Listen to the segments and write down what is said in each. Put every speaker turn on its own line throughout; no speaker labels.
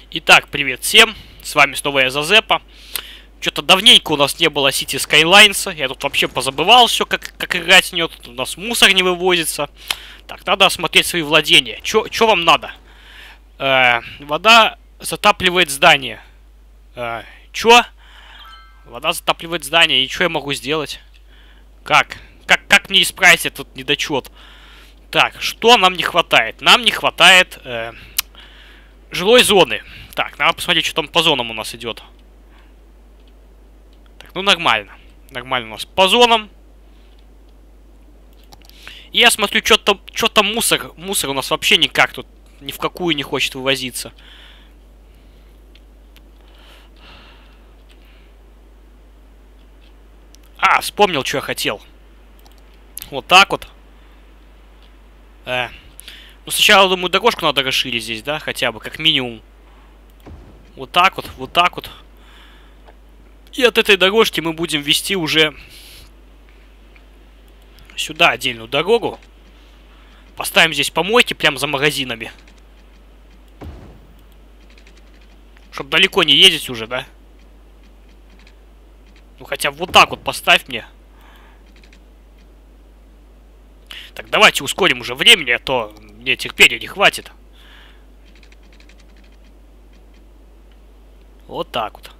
Итак, привет всем, с вами снова я, Зазепа. Что-то давненько у нас не было City Skylines, я тут вообще позабывал все, как играть в нее, тут у нас мусор не вывозится. Так, надо осмотреть свои владения. Чё вам надо? Вода затапливает здание. Чё? Вода затапливает здание, и что я могу сделать? Как мне исправить этот недочет? Так, что нам не хватает? Нам не хватает жилой зоны. Так, надо посмотреть, что там по зонам у нас идет. Так, ну нормально. Нормально у нас по зонам. И я смотрю, что-то мусор. Мусор у нас вообще никак тут ни в какую не хочет вывозиться. Вспомнил, что я хотел. Вот так вот. Ну, сначала, думаю, дорожку надо расширить здесь, да, хотя бы, как минимум. Вот так вот, вот так вот. И от этой дорожки мы будем вести уже сюда отдельную дорогу. Поставим здесь помойки прямо за магазинами. Чтоб далеко не ездить уже, да? Ну, хотя бы вот так вот поставь мне. Так, давайте ускорим уже времени, а то мне терпения не хватит. Вот так вот.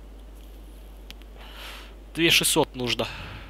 2600 нужно.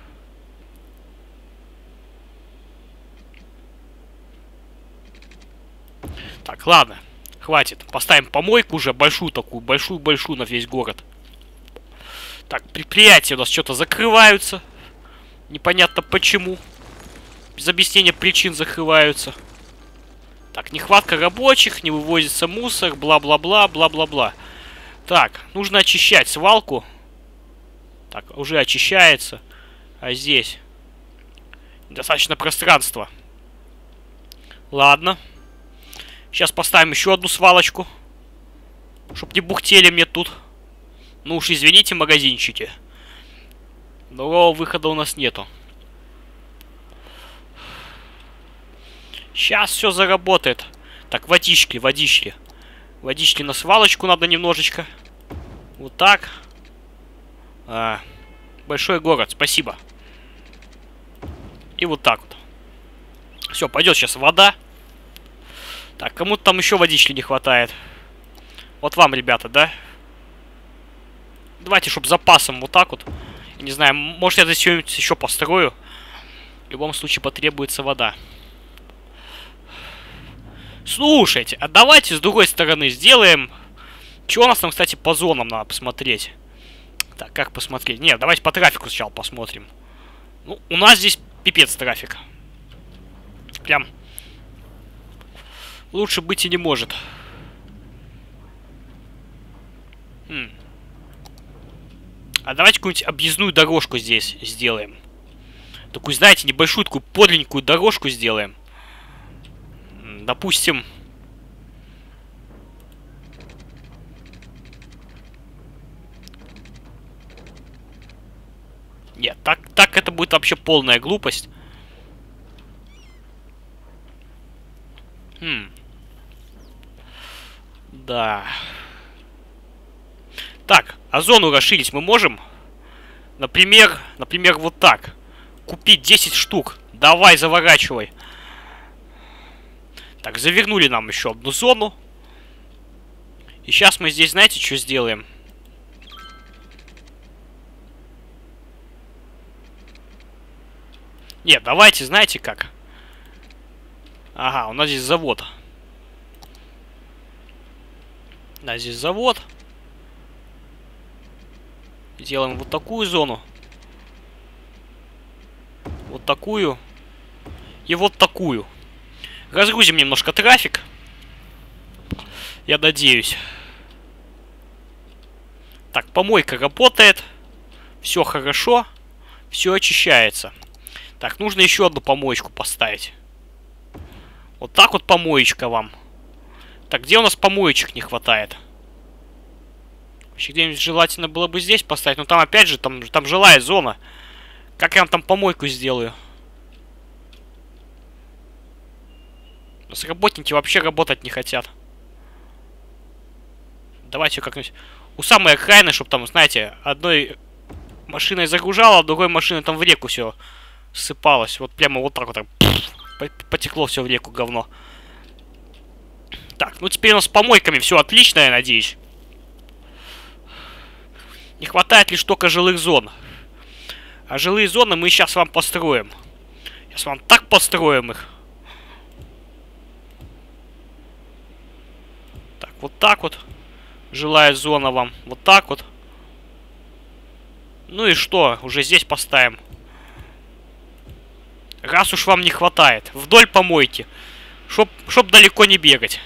Так, ладно. Хватит. Поставим помойку уже, большую такую, большую-большую на весь город. Так, предприятия у нас что-то закрываются. Непонятно почему. Без объяснения причин закрываются. Так, нехватка рабочих, не вывозится мусор, бла-бла-бла, бла-бла-бла. Так, нужно очищать свалку. Так, уже очищается. А здесь достаточно пространства. Ладно. Сейчас поставим еще одну свалочку. Чтоб не бухтели мне тут. Ну уж извините, магазинчики. Другого выхода у нас нету. Сейчас все заработает. Так, водички, водички. Водички на свалочку надо немножечко. Вот так. Большой город, спасибо. И вот так вот. Все, пойдет сейчас вода. Так, кому-то там еще водички не хватает. Вот вам, ребята, да? Давайте, чтобы запасом вот так вот. Я не знаю, может я здесь что-нибудь еще построю. В любом случае потребуется вода. Слушайте, а давайте с другой стороны сделаем... Чего у нас там, кстати, по зонам надо посмотреть? Так, как посмотреть? Нет, давайте по трафику сначала посмотрим. Ну, у нас здесь пипец трафик. Прям... Лучше быть и не может. А давайте какую-нибудь объездную дорожку здесь сделаем. Такую, знаете, небольшую, такую подленькую дорожку сделаем. Допустим... Нет, так это будет вообще полная глупость. Да. Так, а зону расширить мы можем? Например, вот так. Купить 10 штук. Давай, заворачивай. Так, завернули нам еще одну зону. И сейчас мы здесь, знаете, что сделаем? Нет, давайте, знаете как? Ага, у нас здесь завод. Да, здесь завод. Делаем вот такую зону. Вот такую. И вот такую. Разгрузим немножко трафик. Я надеюсь. Так, помойка работает. Все хорошо. Все очищается. Так, нужно еще одну помоечку поставить. Вот так вот помоечка вам. Так, где у нас помоечек не хватает? Вообще, где-нибудь желательно было бы здесь поставить. Но там, опять же, там жилая зона. Как я вам там помойку сделаю? У нас работники вообще работать не хотят. Давайте как-нибудь у самой окраины, чтобы там, знаете, одной машиной загружала, а другой машиной там в реку все ссыпалось. Вот прямо вот так вот потекло все в реку говно. Так, ну теперь у нас с помойками все отлично, я надеюсь. Не хватает лишь только жилых зон. А жилые зоны мы сейчас вам построим. Сейчас вам так построим их. Так, вот так вот. Жилая зона вам. Вот так вот. Ну и что? Уже здесь поставим. Раз уж вам не хватает. Вдоль помойки. Чтоб далеко не бегать.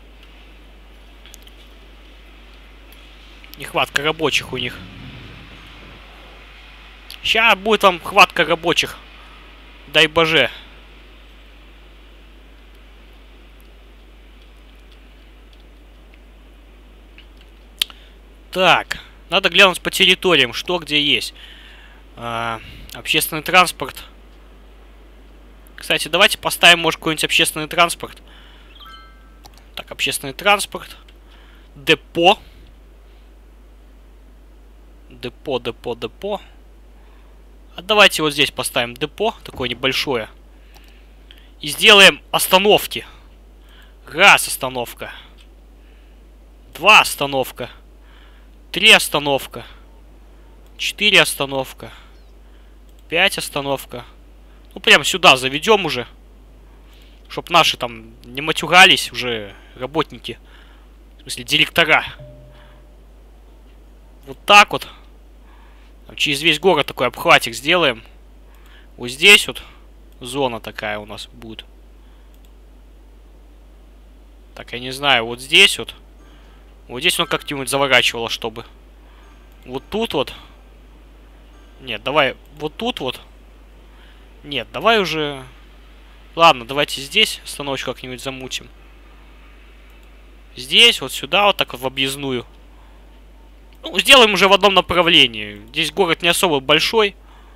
Нехватка рабочих у них. Сейчас будет вам хватка рабочих. Дай боже. Так. Надо глянуть по территориям, что где есть. Общественный транспорт. Кстати, давайте поставим, может, какой-нибудь общественный транспорт. Так, общественный транспорт. Депо. Депо. А давайте вот здесь поставим депо, такое небольшое. И сделаем остановки. Раз остановка. 2 остановка. 3 остановка. 4 остановка. 5 остановка. Ну, прям сюда заведем уже. Чтоб наши там не матюгались уже работники. В смысле, директора. Вот так вот. Через весь город такой обхватик сделаем. Вот здесь вот зона такая у нас будет. Так, я не знаю, вот здесь вот. Вот здесь он как-нибудь заворачивало, чтобы. Вот тут вот. Нет, давай вот тут вот. Нет, давай уже... Ладно, давайте здесь остановочку как-нибудь замутим. Здесь, вот сюда, вот так вот в объездную. Ну, сделаем уже в одном направлении. Здесь город не особо большой.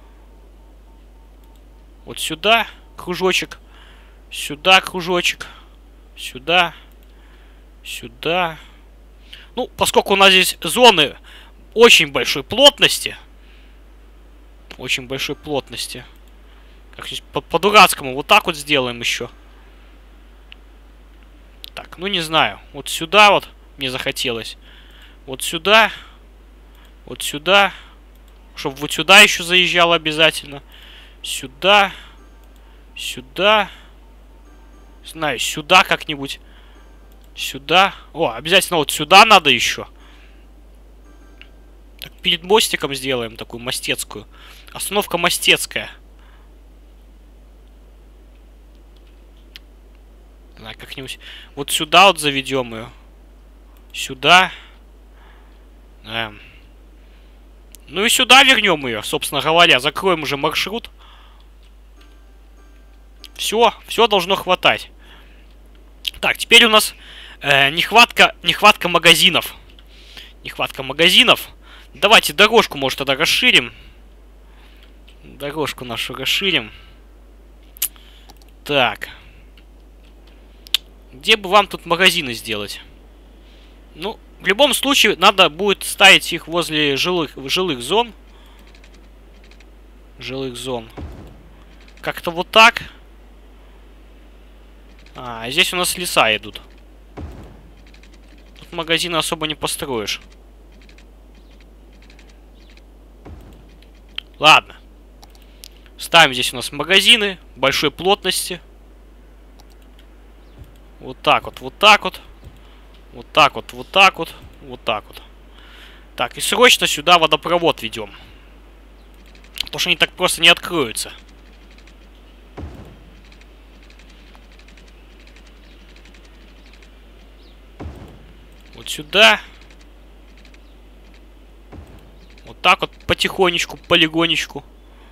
Вот сюда кружочек. Сюда кружочек. Сюда. Сюда. Ну, поскольку у нас здесь зоны очень большой плотности. Очень большой плотности. Как-нибудь по-дурацкому вот так вот сделаем еще. Так, ну не знаю. Вот сюда вот мне захотелось. Вот сюда. Вот сюда. Чтобы вот сюда еще заезжал обязательно. Сюда. Сюда. Знаю, сюда как-нибудь. Сюда. О, обязательно вот сюда надо еще. Так, перед мостиком сделаем такую мостецкую. Остановка мостецкая. Да, как-нибудь. Вот сюда вот заведем ее. Сюда. Ну и сюда вернем ее, собственно говоря. Закроем уже маршрут. Все должно хватать. Так, теперь у нас нехватка магазинов. Нехватка магазинов. Давайте дорожку, может, тогда расширим. Дорожку нашу расширим. Так. Где бы вам тут магазины сделать? Ну, в любом случае, надо будет ставить их возле жилых зон. Жилых зон. Как-то вот так. Здесь у нас леса идут. Тут магазины особо не построишь. Ладно. Ставим здесь у нас магазины большой плотности. Вот так вот, вот так вот. Вот так вот, вот так вот, вот так вот. Так, и срочно сюда водопровод ведем. Потому что они так просто не откроются. Вот сюда. Вот так вот потихонечку, полигонечку.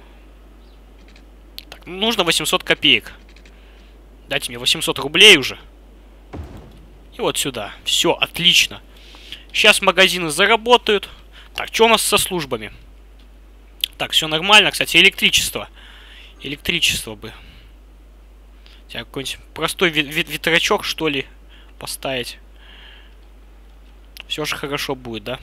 Так, нужно 800 копеек. Дайте мне 800 рублей уже. И вот сюда. Все, отлично. Сейчас магазины заработают. Так, что у нас со службами? Так, все нормально. Кстати, электричество. Электричество бы. Какой-нибудь простой ветрячок, что ли, поставить. Все Все же хорошо будет, да?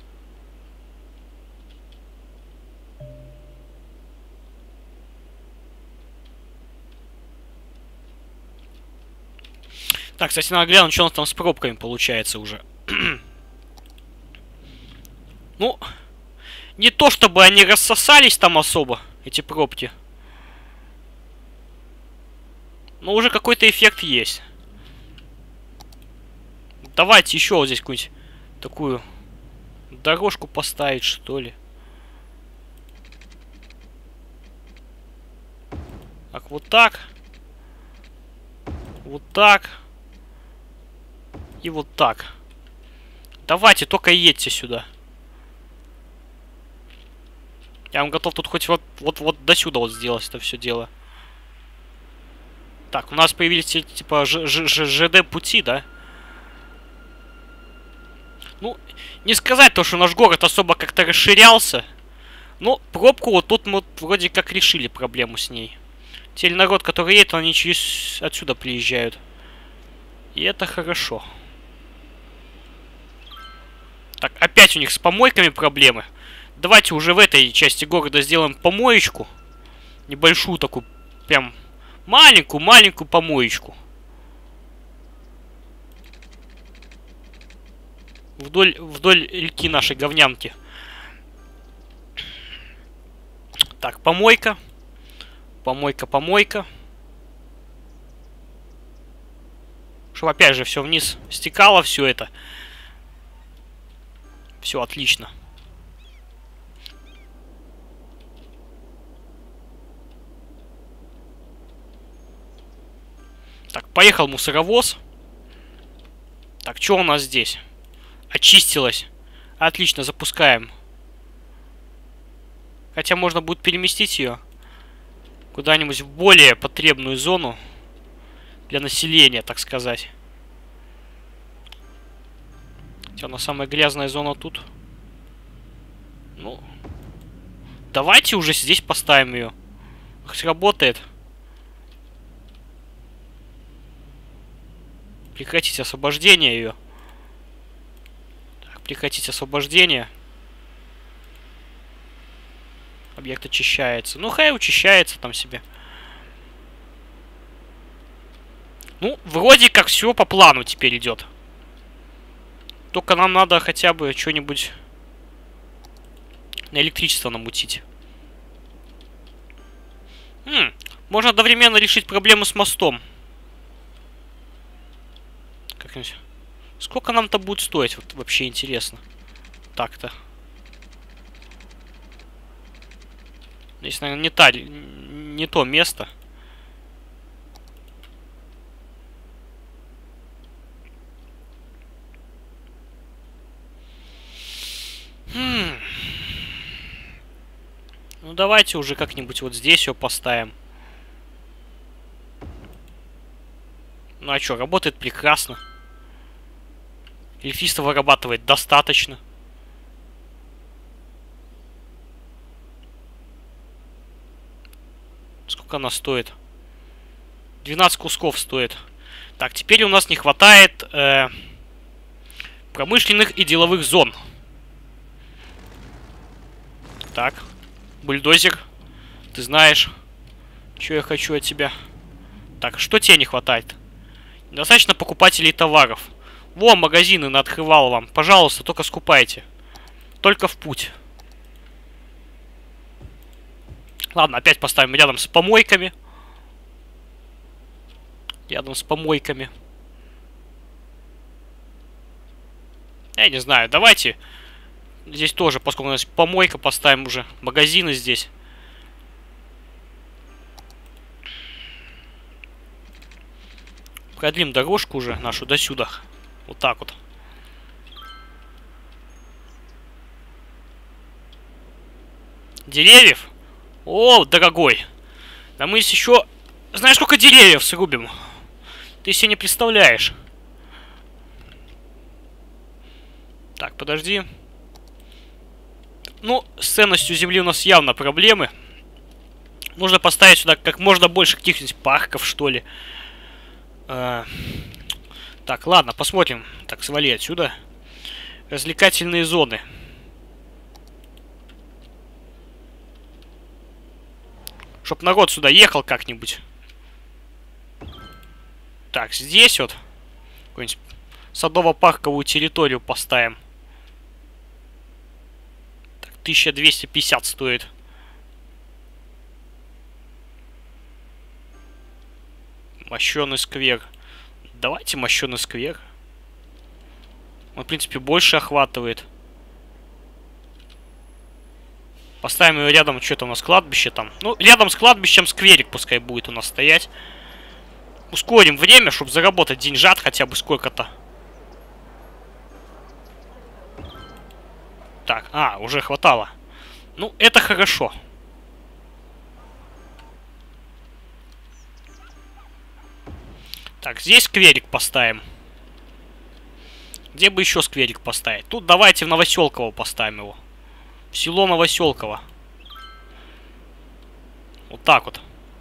Так, кстати, надо глянуть, что у нас там с пробками получается уже. Ну, не то чтобы они рассосались там особо, эти пробки. Но уже какой-то эффект есть. Давайте еще вот здесь какую-нибудь такую дорожку поставить, что ли. Так, вот так. Вот так. И вот так. Давайте, только едьте сюда. Я вам готов тут хоть вот до сюда вот сделать это все дело. Так, у нас появились типа ЖД пути, да? Ну, не сказать то, что наш город особо как-то расширялся. Но пробку вот тут мы вроде как решили проблему с ней. Теперь народ, который едет, они через отсюда приезжают. И это хорошо. Так, опять у них с помойками проблемы. Давайте уже в этой части города сделаем помоечку. Небольшую такую, прям маленькую помоечку. Вдоль реки нашей говнянки. Так, помойка. Помойка. Чтобы опять же все вниз стекало, все это. Все отлично. Так, поехал мусоровоз. Так, что у нас здесь? Очистилось. Отлично, запускаем. Хотя можно будет переместить ее куда-нибудь в более потребную зону для населения, так сказать. Хотя она самая грязная зона тут. Ну, давайте уже здесь поставим ее. Хоть работает. Прекратить освобождение ее. Так, прекратить освобождение. Объект очищается. Ну, хай очищается там себе. Ну, вроде как все по плану теперь идет. Только нам надо хотя бы что-нибудь на электричество намутить. Можно одновременно решить проблему с мостом. Как-нибудь. Сколько нам-то будет стоить? Вот вообще интересно. Так-то. Здесь, наверное, не то место. Ну, давайте уже как-нибудь вот здесь его поставим. Ну, а что, работает прекрасно. Электричество вырабатывает достаточно. Сколько она стоит? 12 кусков стоит. Так, теперь у нас не хватает промышленных и деловых зон. Так, бульдозер, ты знаешь, что я хочу от тебя. Так, что тебе не хватает? Достаточно покупателей товаров. Во, магазины наоткрывал вам. Пожалуйста, только скупайте. Только в путь. Ладно, опять поставим рядом с помойками. Рядом с помойками. Я не знаю, давайте здесь тоже, поскольку у нас помойка, поставим уже магазины здесь. Продлим дорожку уже нашу до сюда. Вот так вот. Деревьев? О, дорогой. Да мы еще... Знаешь, сколько деревьев срубим? Ты себе не представляешь. Так, подожди. Ну, с ценностью земли у нас явно проблемы. Нужно поставить сюда как можно больше каких-нибудь парков, что ли. Так, ладно, посмотрим. Так, свали отсюда. Развлекательные зоны. Чтоб народ сюда ехал как-нибудь. Так, здесь вот какую-нибудь садово-парковую территорию поставим. Так, 1250 стоит. Мощеный сквер. Давайте мощеный сквер. Он, в принципе, больше охватывает. Поставим его рядом, что-то у нас кладбище там. Ну, рядом с кладбищем скверик пускай будет у нас стоять. Ускорим время, чтобы заработать деньжат хотя бы сколько-то. Так, уже хватало. Ну, это хорошо. Так, здесь скверик поставим. Где бы еще скверик поставить? Тут давайте в Новоселково поставим его. В село Новоселково. Вот так вот.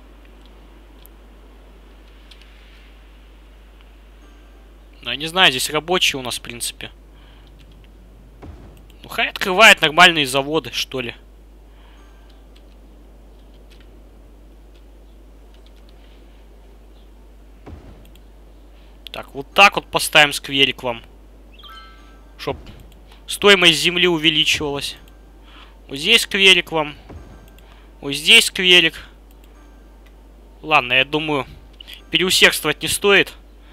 Ну, я не знаю, здесь рабочие у нас, в принципе. Ну, хай открывает нормальные заводы, что ли. так вот поставим скверик вам. Чтоб стоимость земли увеличивалась. Вот здесь скверик вам. Вот здесь скверик. Ладно, я думаю, переусердствовать не стоит.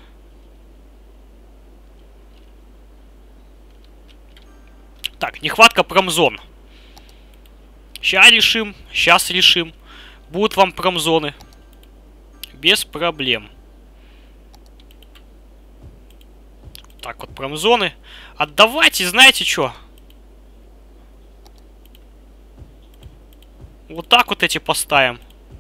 Так, нехватка промзон. Сейчас решим, сейчас решим. Будут вам промзоны. Без проблем. Так вот, промзоны. Отдавайте, знаете что? Вот так вот эти поставим.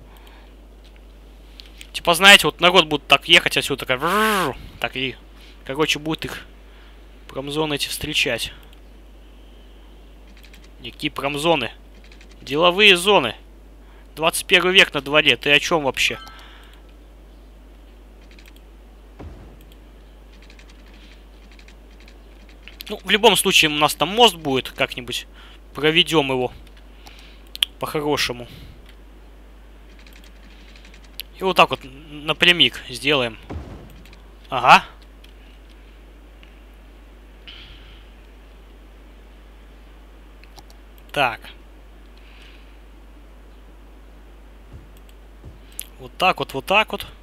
Типа, знаете, вот народ будет так ехать отсюда, такая... Так, и, короче, будет их промзоны эти встречать. Никакие промзоны. Деловые зоны. 21 век на дворе. Ты о чем вообще? Ну, в любом случае, у нас там мост будет. Как-нибудь проведем его. По-хорошему. И вот так вот напрямик сделаем. Ага. Так. Вот так вот, вот так вот.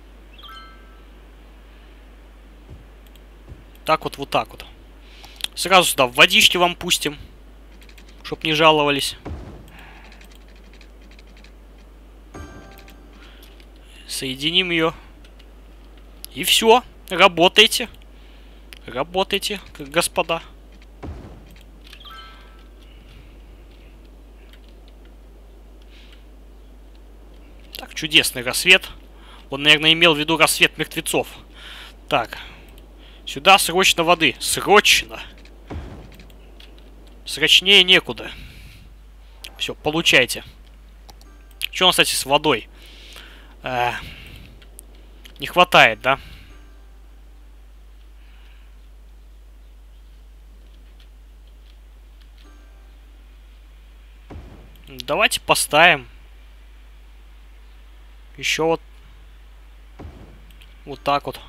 Так вот, вот так вот. Сразу сюда водички вам пустим. Чтоб не жаловались. Соединим ее. И все. Работайте. Работайте, как господа. Так, чудесный рассвет. Он, наверное, имел в виду рассвет мертвецов. Так. Сюда срочно воды. Срочно. Срочнее некуда. Все, получайте. Что у нас, кстати, с водой? Не хватает, да? Давайте поставим. Еще вот. Вот так вот.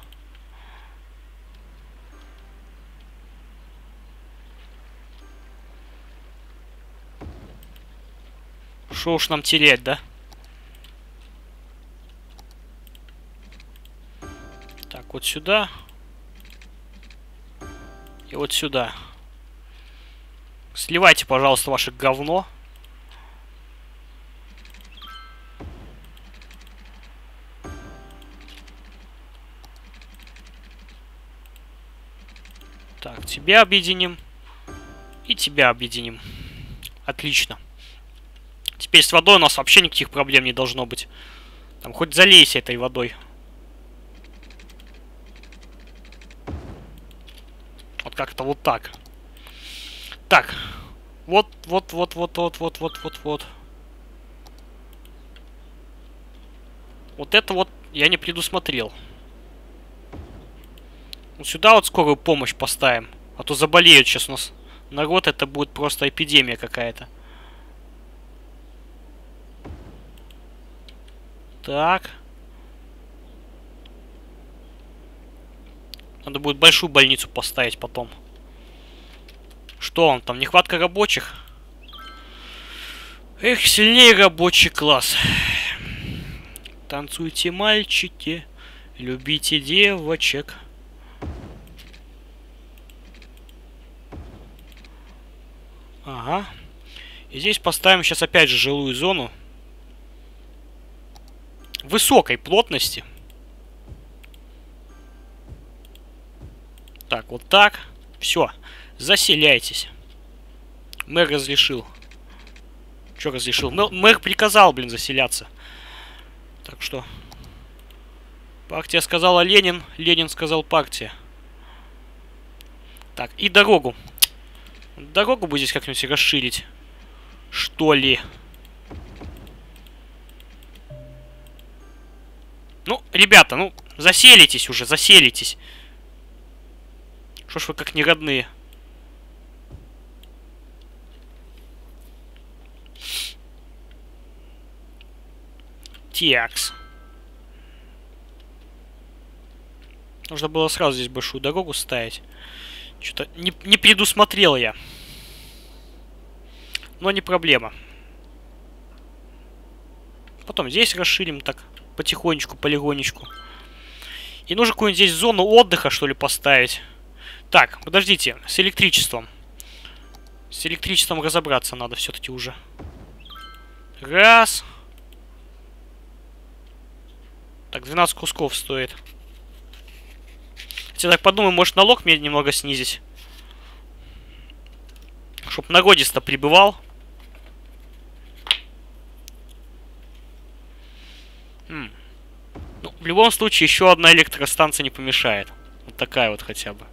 Что уж нам терять, да? Так, вот сюда. И вот сюда. Сливайте, пожалуйста, ваше говно. Так, тебя объединим. И тебя объединим. Отлично. Теперь с водой у нас вообще никаких проблем не должно быть. Там хоть залейся этой водой. Вот как-то вот так. Так. Вот. Вот это вот я не предусмотрел. Вот сюда вот скорую помощь поставим. А то заболеют сейчас у нас народ, это будет просто эпидемия какая-то. Так. Надо будет большую больницу поставить потом. Что он там? Нехватка рабочих? Эх, сильнее рабочий класс. Танцуйте, мальчики. Любите девочек. Ага. И здесь поставим сейчас опять же жилую зону. Высокой плотности. Так, вот так. Все. Заселяйтесь. Мэр разрешил. Что разрешил? Мэр приказал, блин, заселяться. Так что... Партия сказала Ленин. Ленин сказал партия. Так, и дорогу. Дорогу бы здесь как-нибудь расширить. Что ли? Ну, ребята, ну, заселитесь уже, заселитесь. Что ж вы как не родные? Текс. Нужно было сразу здесь большую дорогу ставить. Что-то не предусмотрел я. Но не проблема. Потом здесь расширим так потихонечку, полигонечку. И нужно какую-нибудь здесь зону отдыха, что ли, поставить. Так, подождите, с электричеством. С электричеством разобраться надо все-таки уже. Раз. Так, 12 кусков стоит. Я так подумаю, может налог мне немного снизить. Чтоб народец-то прибывал. Ну, в любом случае, еще одна электростанция не помешает. Вот такая вот хотя бы.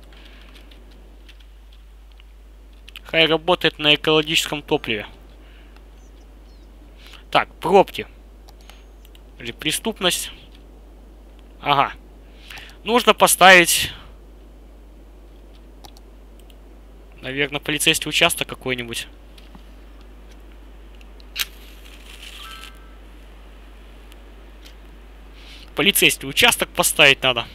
Хай работает на экологическом топливе. Так, пробки. Или преступность. Ага. Нужно поставить... Наверное, полицейский участок какой-нибудь. Полицейский участок поставить надо.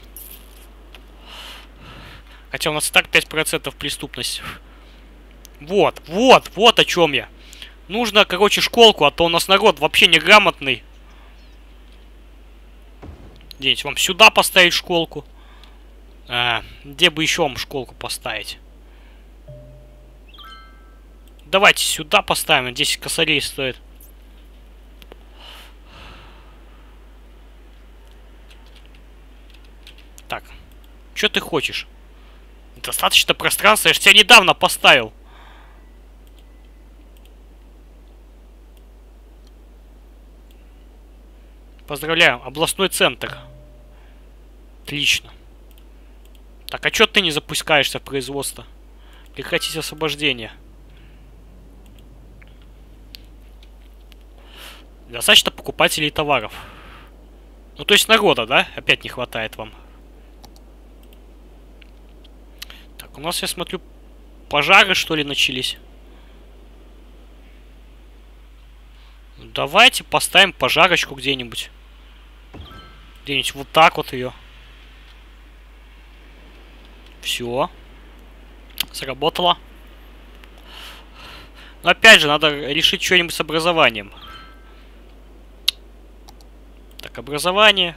Хотя у нас и так 5% преступность. Вот о чем я. Нужно, короче, школку, а то у нас народ вообще неграмотный. Где-нибудь вам сюда поставить школку. Где бы еще вам школку поставить? Давайте сюда поставим. 10 косарей стоит. Так. Что ты хочешь? Достаточно пространства. Я же тебя недавно поставил. Поздравляю. Областной центр. Отлично. Так, а что ты не запускаешься в производство? Прекратить освобождение. Достаточно покупателей товаров. Ну, то есть народа, да? Опять не хватает вам. Так, у нас, я смотрю, пожары, что ли, начались. Давайте поставим пожарочку где-нибудь. Где-нибудь вот так вот ее. Все. Сработало. Но опять же, надо решить что-нибудь с образованием. Так, образование.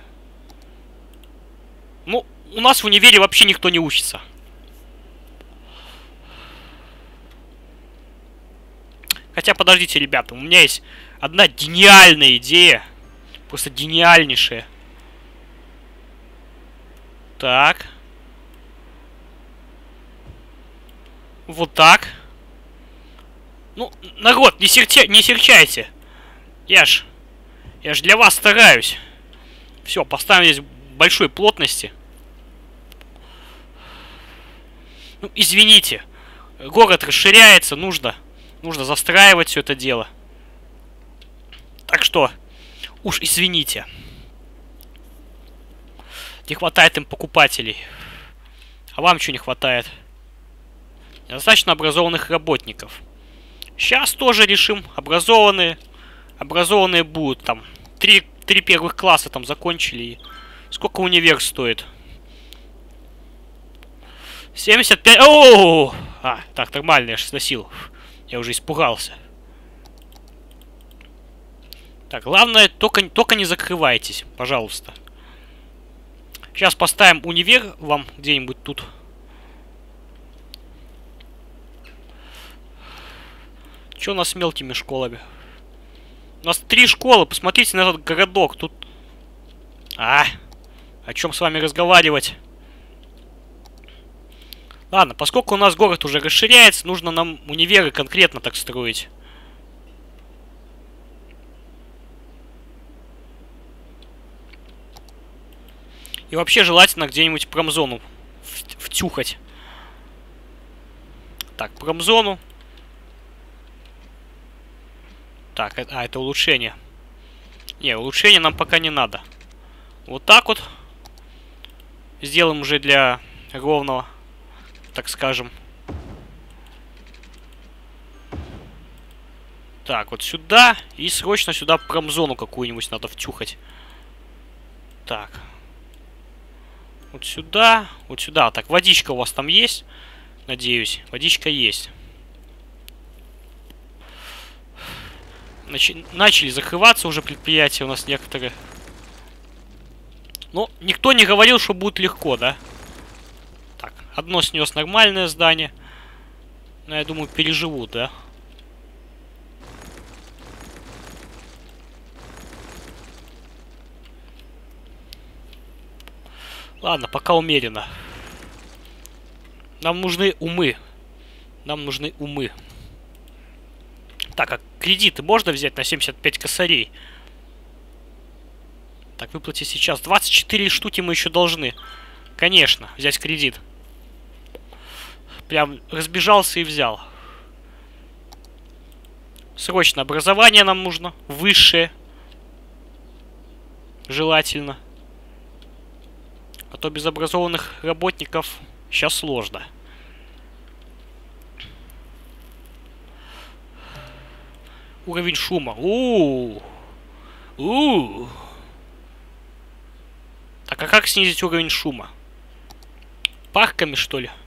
Ну, у нас в универе вообще никто не учится. Хотя, подождите, ребята, у меня есть одна гениальная идея. Просто гениальнейшая. Так. Вот так. Ну, народ, не серчайте. Я ж для вас стараюсь. Все, поставим здесь большой плотности. Ну, извините. Город расширяется, нужно застраивать все это дело. Так что, уж извините. Не хватает им покупателей. А вам что не хватает? Недостаточно образованных работников. Сейчас тоже решим. Образованные. Образованные будут там. Три первых класса там закончили. И сколько универ стоит? 75... О! Так, нормально, я же сносил. Я уже испугался. Так, главное, только не закрывайтесь, пожалуйста. Сейчас поставим универ вам где-нибудь тут. Что у нас с мелкими школами? У нас 3 школы, посмотрите на этот городок. Тут... о чем с вами разговаривать? Ладно, поскольку у нас город уже расширяется, нужно нам универы конкретно так строить. И вообще желательно где-нибудь промзону втюхать. Так, промзону. Так, это улучшение. Не, улучшение нам пока не надо. Вот так вот. Сделаем уже для ровного, так скажем. Так, вот сюда. И срочно сюда промзону какую-нибудь надо втюхать. Так. Вот сюда. Вот сюда. Так, водичка у вас там есть? Надеюсь. Водичка есть. Начали закрываться уже предприятия у нас некоторые. Но никто не говорил, что будет легко, да? Так, одно снес нормальное здание. Но я думаю, переживут, да? Ладно, пока умеренно. Нам нужны умы. Нам нужны умы. Так, а кредиты можно взять на 75 косарей? Так, выплатить сейчас. 24 штуки мы еще должны. Конечно, взять кредит. Прям разбежался и взял. Срочно образование нам нужно. Высшее. Желательно. А то без образованных работников сейчас сложно. Уровень шума. Так, а как снизить уровень шума? Парками, что ли?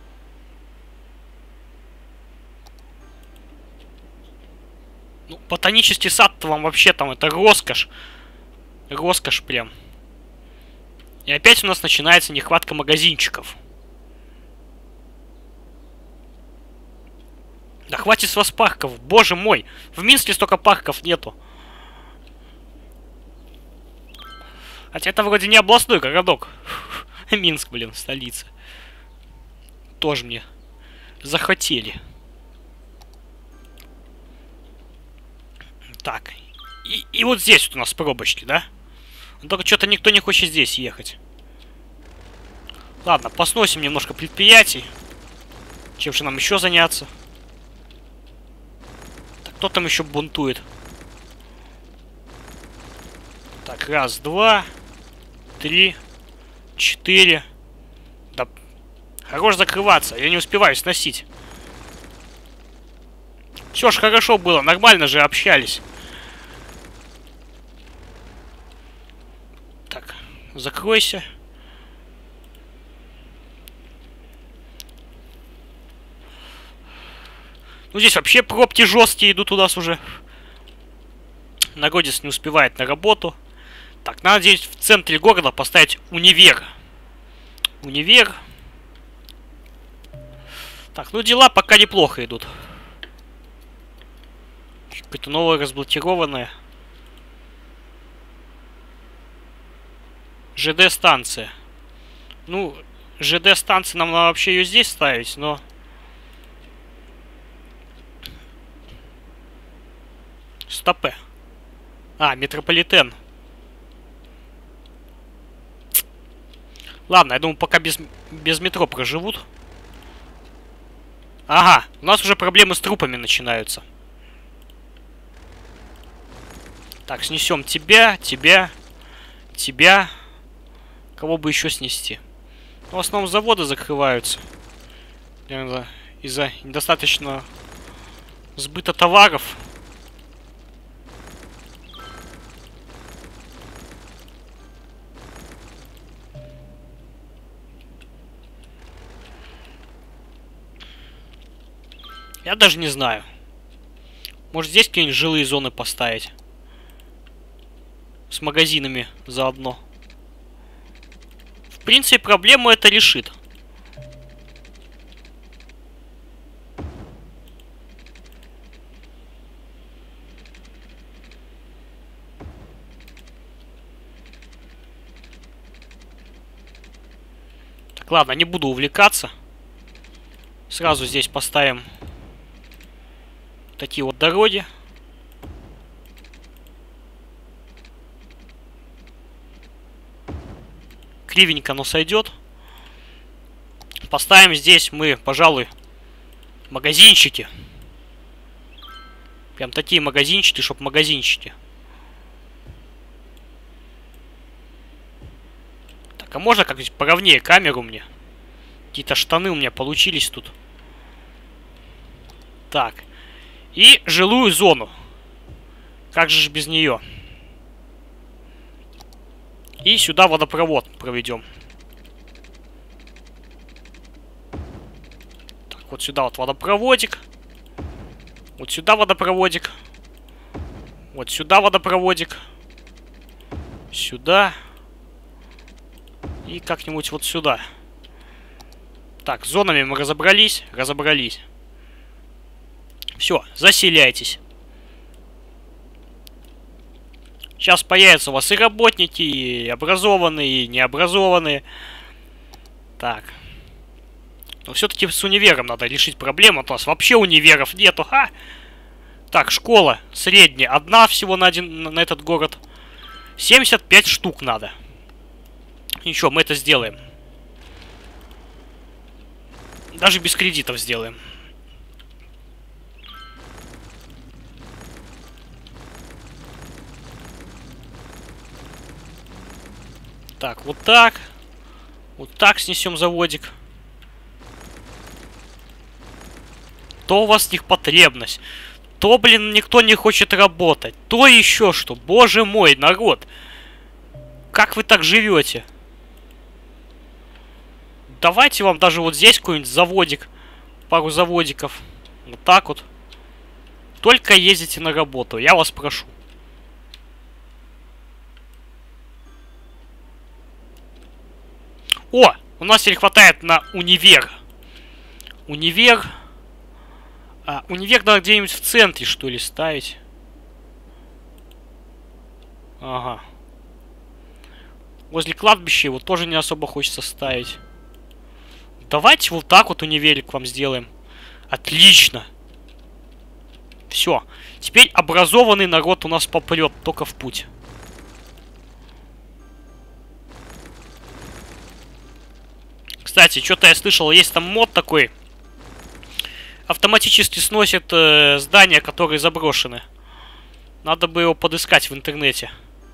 Ну, ботанический сад-то вам вообще там это роскошь. Роскошь прям. И опять у нас начинается нехватка магазинчиков. Да хватит с вас парков, боже мой. В Минске столько парков нету. Хотя это вроде не областной городок. Минск, блин, столица. Тоже мне захотели. Так. И вот здесь вот у нас пробочки, да? Только что-то никто не хочет здесь ехать. Ладно, посносим немножко предприятий. Чем же нам еще заняться? Так, кто там еще бунтует? Так, раз, два, 3, 4. Да, хорош закрываться, я не успеваю сносить. Все ж хорошо было, нормально же общались. Так, закройся. Ну, здесь вообще пробки жесткие идут у нас уже. Народец не успевает на работу. Так, надо здесь в центре города поставить универ. Универ. Так, ну дела пока неплохо идут. Какое-то новое разблокированное. ЖД-станция. Ну, ЖД-станция нам надо вообще ее здесь ставить, но... Стопе. Метрополитен. Ладно, я думаю, пока без метро проживут. Ага, у нас уже проблемы с трупами начинаются. Так, снесем тебя, тебя, тебя. Кого бы еще снести? В основном заводы закрываются. из-за недостаточно сбыта товаров. Я даже не знаю. Может, здесь какие-нибудь жилые зоны поставить? С магазинами заодно. В принципе, проблему это решит. Так, ладно, не буду увлекаться. Сразу здесь поставим такие вот дороги. Кривенько, но сойдет. Поставим здесь мы, пожалуй, магазинчики. Прям такие магазинчики, чтоб магазинчики. Так, а можно как-нибудь поровнее камеру мне? Какие-то штаны у меня получились тут. Так. И жилую зону. Как же ж без нее? И сюда водопровод проведем. Так, вот сюда вот водопроводик. Вот сюда водопроводик. Вот сюда водопроводик. Сюда. И как-нибудь вот сюда. Так, с зонами мы разобрались. Разобрались. Все, заселяйтесь. Сейчас появятся у вас и работники, и образованные, и необразованные. Так. Но все-таки с универом надо решить проблему. У нас вообще универов нету. Ха! Так, школа средняя. Одна всего на этот город. 75 штук надо. Ничего, мы это сделаем. Даже без кредитов сделаем. Так, вот так. Вот так снесем заводик. То у вас в них потребность. То, блин, никто не хочет работать. То еще что. Боже мой, народ. Как вы так живете? Давайте вам даже вот здесь какой-нибудь заводик. Пару заводиков. Вот так вот. Только ездите на работу. Я вас прошу. О! У нас теперь хватает на универ. Универ. Универ надо где-нибудь в центре, что ли, ставить. Ага. Возле кладбища его тоже не особо хочется ставить. Давайте вот так вот универик вам сделаем. Отлично. Все. Теперь образованный народ у нас попрет только в путь. Кстати, что-то я слышал, есть там мод такой. Автоматически сносит здания, которые заброшены. Надо бы его подыскать в интернете.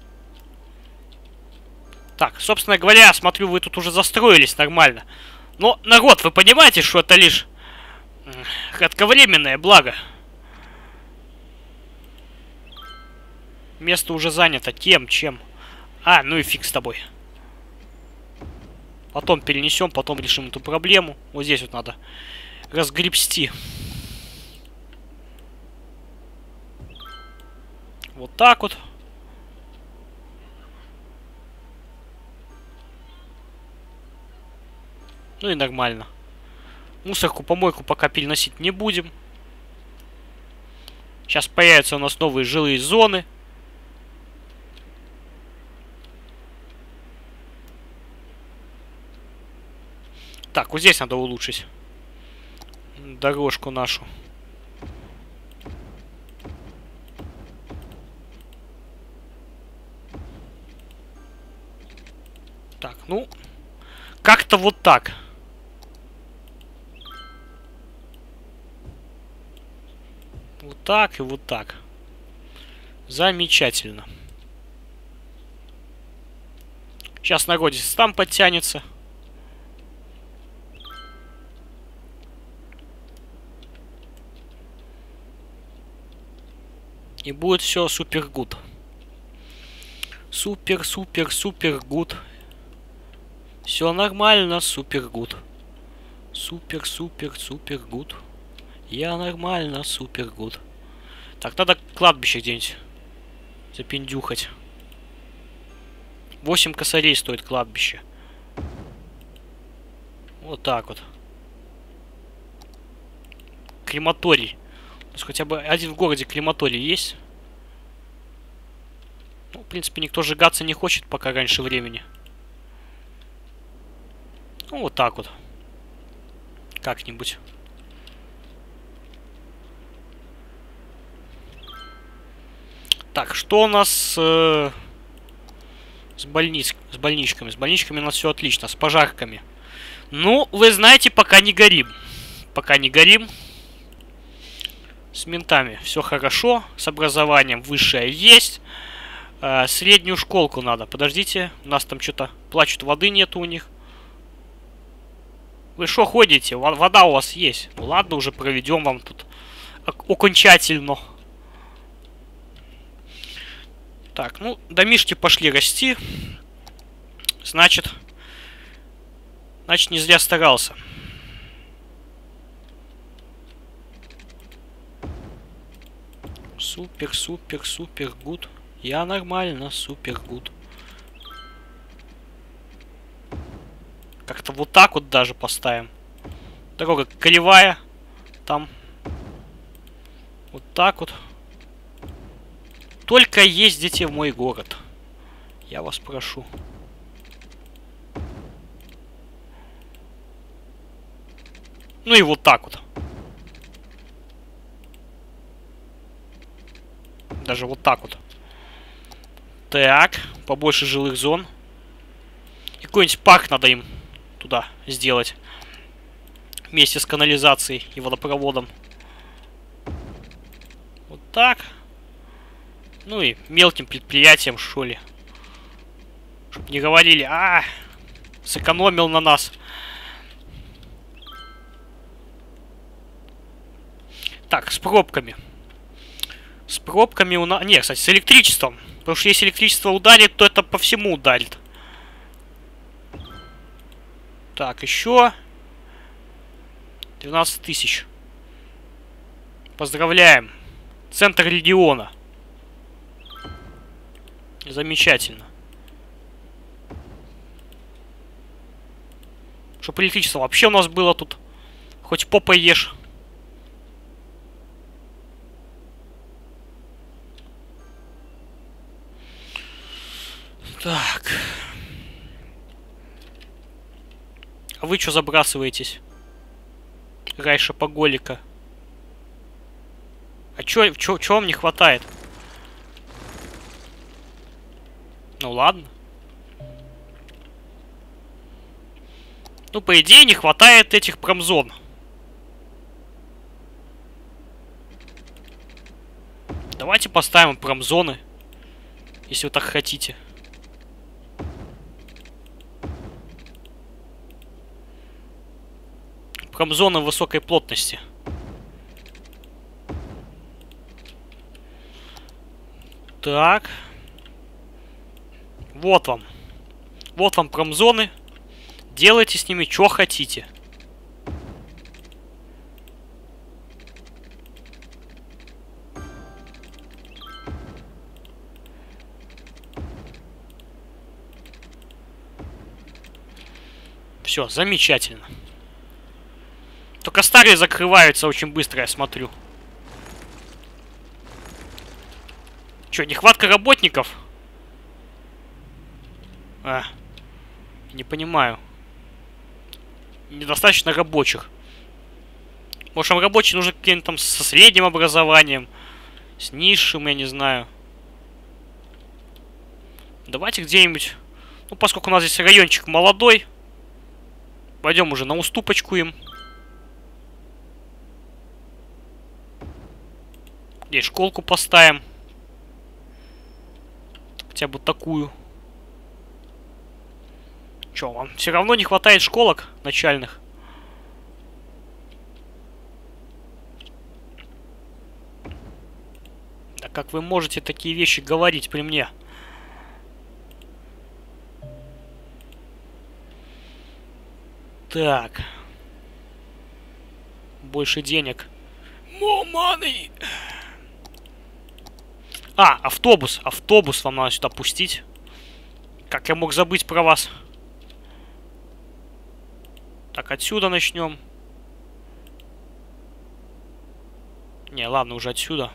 Так, собственно говоря, смотрю, вы тут уже застроились нормально. Но, народ, вы понимаете, что это лишь кратковременное благо? Место уже занято тем, чем... ну и фиг с тобой. Потом перенесем, потом решим эту проблему. Вот здесь вот надо разгребсти. Вот так вот. Ну и нормально. Мусорку, помойку пока переносить не будем. Сейчас появятся у нас новые жилые зоны. Так, вот здесь надо улучшить дорожку нашу. Так, ну, как-то вот так. Вот так и вот так. Замечательно. Сейчас народец там подтянется. И будет все супер гуд. Супер, супер, супер гуд. Все нормально, супер гуд. Супер, супер, супер гуд. Я нормально, супер гуд. Так, надо кладбище где-нибудь запиндюхать. 8 косарей стоит кладбище. Вот так вот. Крематорий. То есть хотя бы один в городе крематорий есть. Ну, в принципе, никто сжигаться не хочет пока раньше времени. Ну, вот так вот. Как-нибудь. Так, что у нас с больничками? С больничками у нас все отлично. С пожарками. Ну, вы знаете, пока не горим. Пока не горим. С ментами все хорошо. С образованием высшее есть. Среднюю школку надо. Подождите. У нас там что-то плачут, воды нету у них. Вы что ходите? Вода у вас есть. Ну ладно, уже проведем вам тут окончательно. Так, ну, домишки пошли расти. Значит, не зря старался. Супер, супер, супер гуд. Я нормально, супер гуд. Как-то вот так вот даже поставим. Дорога кривая. Там. Вот так вот. Только ездите в мой город. Я вас прошу. Ну и вот так вот. Даже вот так вот. Так, побольше жилых зон. И какой-нибудь парк надо им туда сделать. Вместе с канализацией и водопроводом. Вот так. Ну и мелким предприятием, что ли. Чтоб не говорили, сэкономил на нас. Так, с пробками. С пробками у нас... Не, кстати, с электричеством. Потому что если электричество ударит, то это по всему ударит. Так, еще 12 тысяч. Поздравляем. Центр региона. Замечательно. Чтоб электричество вообще у нас было тут. Хоть попой ешь. Так. А вы что забрасываетесь? Рай шопоголика. А чё вам не хватает? Ну ладно. Ну, по идее, не хватает этих промзон. Давайте поставим промзоны. Если вы так хотите. Промзоны высокой плотности. Так. Вот вам. Вот вам промзоны. Делайте с ними, что хотите. Все, замечательно. Только старые закрываются очень быстро, я смотрю. Че, нехватка работников? Не понимаю. Недостаточно рабочих. Может, рабочие нужны какие-нибудь там со средним образованием, с низшим, я не знаю. Давайте где-нибудь... Ну, поскольку у нас здесь райончик молодой, пойдем уже на уступочку им. Здесь школку поставим. Хотя бы такую. Чё, вам все равно не хватает школок начальных? Да как вы можете такие вещи говорить при мне? Так. Больше денег. More money. А, автобус. Автобус вам надо сюда пустить. Как я мог забыть про вас? Так, отсюда начнем. Не, ладно, уже отсюда.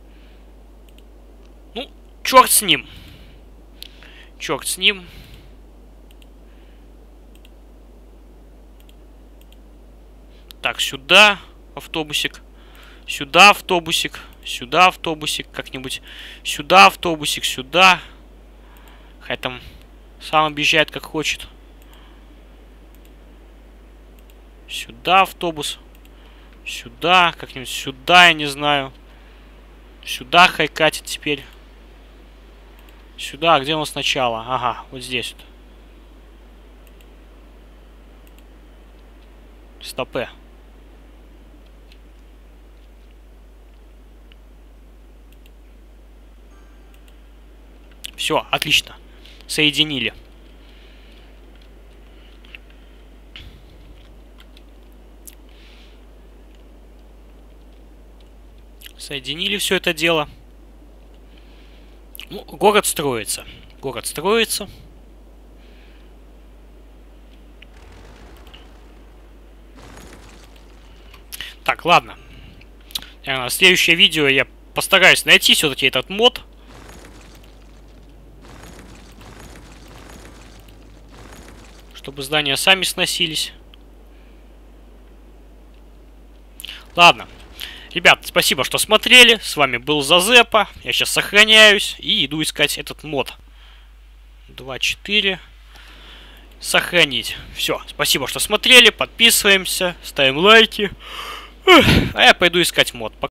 Ну, черт с ним. Черт с ним. Так, сюда автобусик. Сюда автобусик. Сюда автобусик. Как-нибудь. Сюда автобусик. Сюда. Хай там сам объезжает как хочет. Сюда автобус. Сюда. Как-нибудь сюда, я не знаю. Сюда хай катит теперь. Сюда. Где он сначала? Ага, вот здесь вот. Стопе. Все, отлично. Соединили. Соединили все это дело. Ну, город строится. Город строится. Так, ладно. Следующее видео я постараюсь найти все-таки этот мод. Чтобы здания сами сносились. Ладно. Ребят, спасибо, что смотрели. С вами был Зазепа. Я сейчас сохраняюсь и иду искать этот мод. 2.4. Сохранить. Все, спасибо, что смотрели. Подписываемся, ставим лайки. А я пойду искать мод. Пока.